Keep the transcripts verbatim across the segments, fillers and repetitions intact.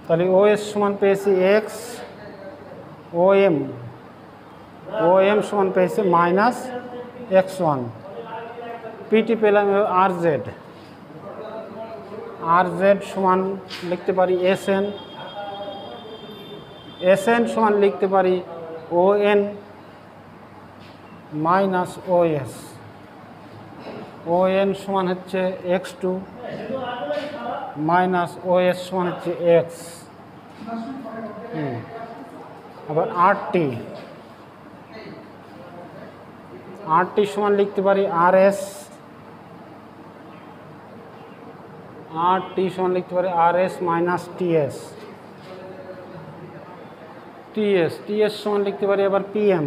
তাহলে ও এস সমান পেয়েছি x, O M O M সমান পেয়েছি মাইনাস এক্স ওয়ান। পিটি পেলাম আর জেড, আর জেড সমান লিখতে পারি এস এন, এস এন সমান লিখতে পারি O N minus O S, O N সমান হচ্ছে x two minus O S সমান হচ্ছে এক্স। আবার আর টি, আর টি সমান লিখতে পারি আর এস, আর টি সমান লিখতে পারি R S minus T S, T S T S সমান লিখতে পারি আবার পি এম,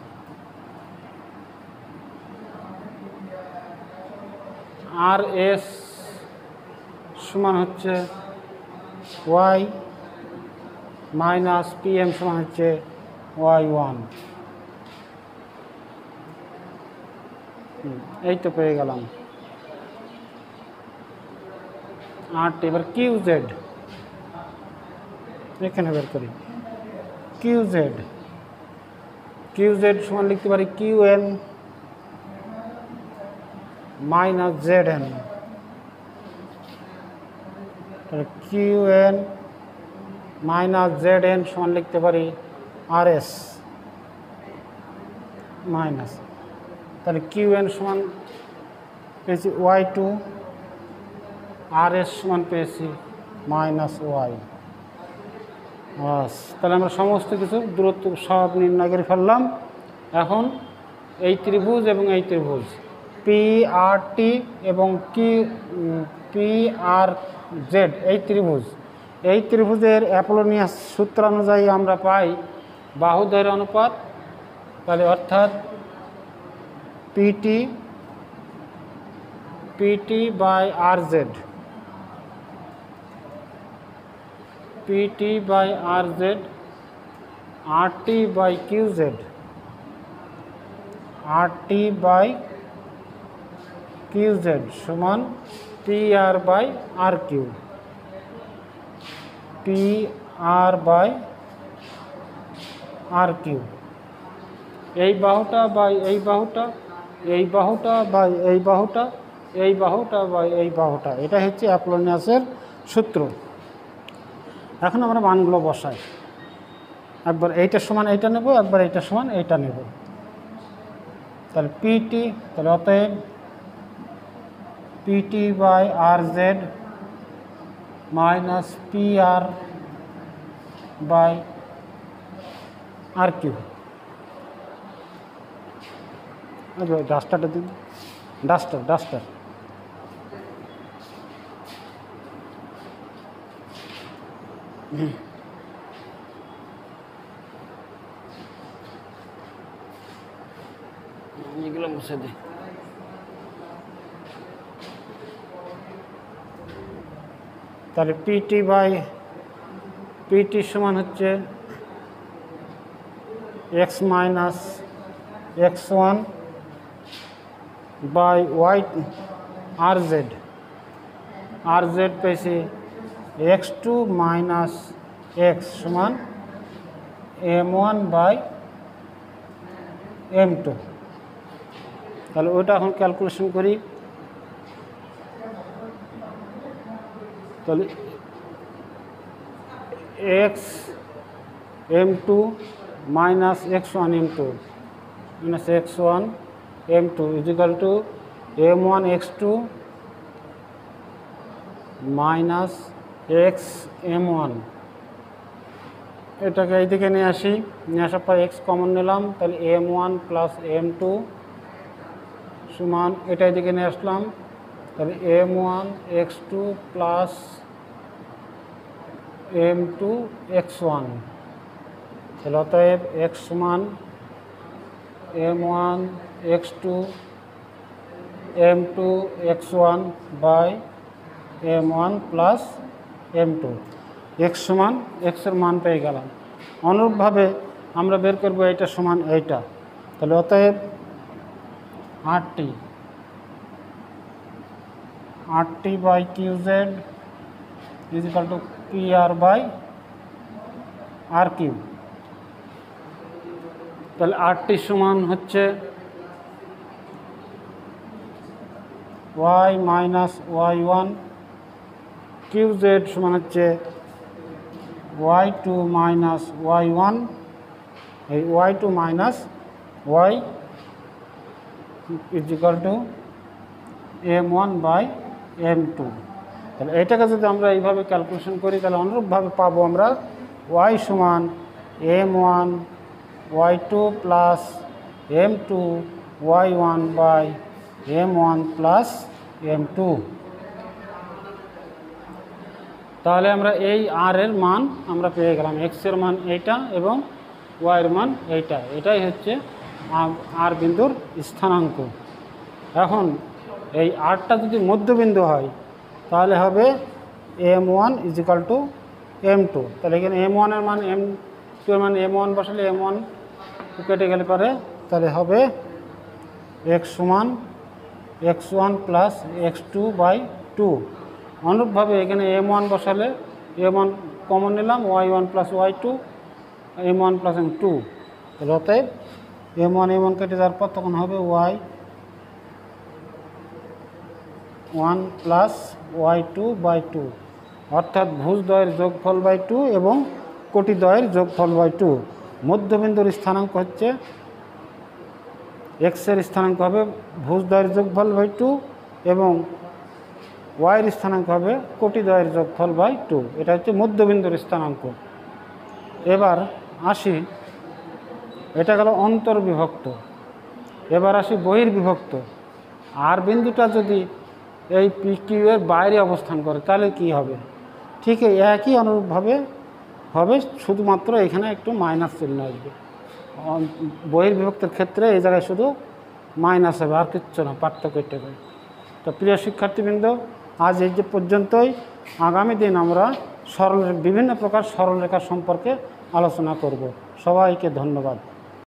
আর এস সমান হচ্ছে ওয়াই মাইনাস পি এম সমান হচ্ছে ওয়াই ওয়ান। এই তো পেয়ে গেলাম আট। এবার কিউ জেড এখানে বের করি, কিউ জেড কিউ জেড সমান লিখতে পারি Q N minus Z N, Q N minus Z N সমান লিখতে পারি আর এস মাইনাস, তাহলে কিউ এন সমান পেয়েছি ওয়াই টু, আর এস সমান পেয়েছি মাইনাস ওয়াই। বাস, তাহলে আমরা সমস্ত কিছু দূরত্ব সব নির্ণয় করে ফেললাম। এখন এই ত্রিভুজ এবং এই ত্রিভুজ পি আর টি এবং কি পি আর জেড, এই ত্রিভুজ এই ত্রিভুজের অ্যাপোলোনিয়াস সূত্র অনুযায়ী আমরা পাই বাহু দৈর্ঘ্য অনুপাত। তাহলে অর্থাৎ PT PT by R Z, PT by R Z, R T by Q Z, R T by Q Z সমান P R by R Q, P R by R Q. এই বাহুটা বাই এই বাহুটা, এই বাহুটা বাই এই বাহুটা, এই বাহুটা বাই এই বাহুটা, এটা হচ্ছে অ্যাপোলোনিয়াসের সূত্র। এখন আমরা মানগুলো বসাই, একবার এইটার সমান এইটা নেব, একবার এইটার সমান এইটা নেব। তাহলে পিটি, তাহলে অতএব PT by R Z minus P R by R Q. ডাস্টারটা দিন, ডাস্টার ডাস্টার এগুলো মুছে দিই। তাহলে পিটি বাই পিটি সমান হচ্ছে x minus x one by y R Z, R Z পেয়েছি এক্স টু মাইনাস এক্স সমান m one by m two. তাহলে ওইটা এখন ক্যালকুলেশন করি। তাহলে x m two minus x one m two minus x one m two is equal to m one x two minus x m one. এটাকে এইদিকে নিয়ে আসি, নিয়ে আসার পর এক্স কমন নিলাম, তাহলে m one plus m two সমান এটা এদিকে নিয়ে আসলাম, তাহলে m one x two plus m two x one. তাহলে অতএব এক্স সমান m one x two m two x one by m one plus m two. X সমান এক্সের মান পেয়ে গেলাম। অনুরূপভাবে আমরা বের করবো এইটা সমান এইটা। তাহলে অতএব R T R T by Q Z is equal to P R by R cube. তাহলে আরটি সমান হচ্ছে y minus y one, Q Z সমান হচ্ছে y two minus y one, এই y two minus y is equal to m one by m two. তাহলে এটাকে যদি আমরা এইভাবে ক্যালকুলেশন করি তাহলে অনুরূপভাবে পাবো আমরা ওয়াই সমান m one y two plus m two y one by m one plus m two. তাহলে আমরা এই আর এর মান আমরা পেয়ে গেলাম, এক্স এর মান এইটা এবং ওয়াই এর মান এইটা, এটাই হচ্ছে আর বিন্দুর স্থানাঙ্ক। এখন এই আরটা যদি মধ্যবিন্দু হয় তাহলে হবে m one is equal to m two. তাহলে এখানে এম ওয়ানের মান এম টু এর মান এম ওয়ান বসালে এম ওয়ান কেটে গেলে পারে, তাহলে হবে এক্স সমান x one plus x two by two. অনুরূপভাবে এখানে এম ওয়ান বসালে এম ওয়ান কমন নিলাম, y one plus y two, m one plus m two. তাহলে অতএব এম ওয়ান এম ওয়ান কেটে যাওয়ার পর তখন হবে y one plus y two by two, অর্থাৎ ভুজদ্বয়ের যোগফল বাই টু এবং কোটিদ্বয়ের যোগফল বাই টু। মধ্যবিন্দুর স্থানাঙ্ক হচ্ছে এক্সের স্থানাঙ্ক হবে ভুজদ্বয়ের যোগফল বাই টু এবং ওয়াইয়ের স্থানাঙ্ক হবে কোটিদ্বয়ের যোগফল বাই টু। এটা হচ্ছে মধ্যবিন্দুর স্থানাঙ্ক। এবার আসি, এটা গেল অন্তর্বিভক্ত। এবার আসি বহির্বিভক্ত। আর বিন্দুটা যদি এই পি কিউ এর বাইরে অবস্থান করে তাহলে কি হবে? ঠিক একই অনুরূপভাবে হবে, শুধুমাত্র এখানে একটু মাইনাস চিহ্ন আসবে। বহির্বিভক্তের ক্ষেত্রে এই জায়গায় শুধু মাইনাস হবে, আর কিচ্ছু না, পার্থক্য এটা। তো প্রিয় শিক্ষার্থীবৃন্দ, আজ এই যে পর্যন্তই। আগামী দিন আমরা সরল বিভিন্ন প্রকার সরলরেখা সম্পর্কে আলোচনা করব। সবাইকে ধন্যবাদ।